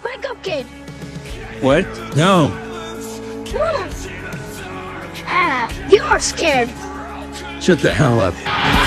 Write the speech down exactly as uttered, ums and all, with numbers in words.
Wake up, kid! What? No. Ah, you are scared. Shut the hell up.